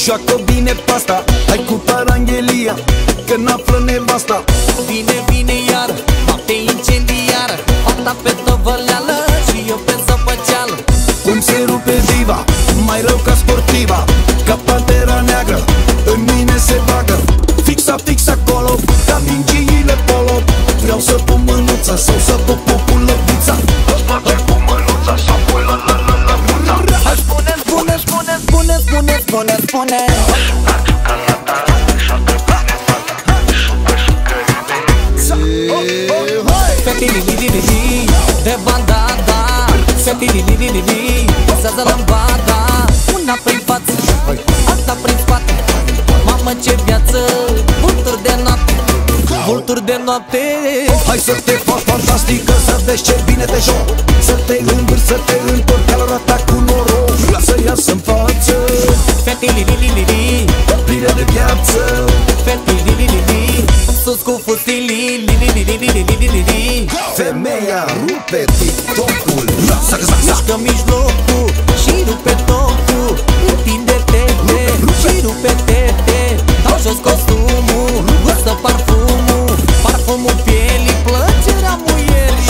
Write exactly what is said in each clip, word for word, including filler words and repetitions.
joacă bine pasta, hai cu paranghelia, că n-află nevasta. Vine, vine iar, noapte incendiară, fata pe tăvăleală și eu pe zăpăceală. Cum se rupe diva, mai rău ca sportiva, ca pantera neagră, în mine se bagă. Fixa, fix acolo, ca mingiile polo. Vreau să pun mânuța sau să pun pupul lăbuța. Îți place cu mânuța sau pun la la la la muța. Hai spune, spune, spune, spune, spune, spune, spune. Fetili-li-li-li-li, de bandada, fetili-li-li-li-li, pasează lambada. Una prin față, alta prin spate. Mamă, ce viață, vulturi de noapte, vulturi de noapte. hai să te faci fantastică, să vezi ce bine te joc. Să te învârți, să te întorci, ca la rata cu noroc. Să iasă-n față, Fetili-li-li-li-li, pline de viață. fetili-li-li-li-li, sus cu fusilii, li-li-li-li-li-li-li-li. Femeia rupe TikTok-ul. Zac, zac, zac. Mișcă mijlocul și rupe tocul, întinde-te și rupe-te. Dau jos costumul, gustă parfumul, parfumul pielii, plăcerea muierii.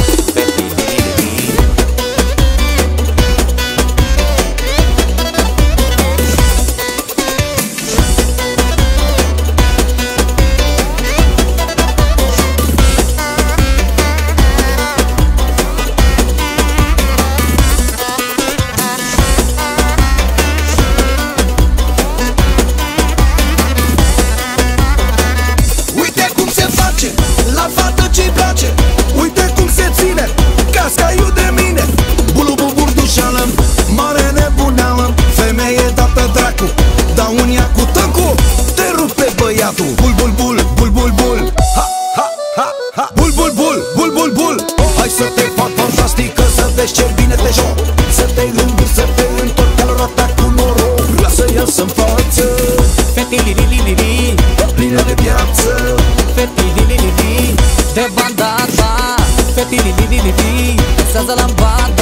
La fată ce-i place, uite cum se ține, cascaiul de mine. Bulu-bu burdușeală, mare nebuneală, femeie dată dracu, dau un ea cu tăcu. Te rupe băiatul, bul, bul, bul, bul, bul, bul. Ha, ha, ha, ha, bul, bul, bul, bul, bul, bul. Hai să te fac fantastică, să vezi ce bine te joc. Să te înduri, să te întorci, ca la rata cu noroc. Să iasă-n față, Fetili-li-li-li-li, plină de viață. fetili-li-li-li, de bandada, fetili-li-li-li-li, pasează lambada.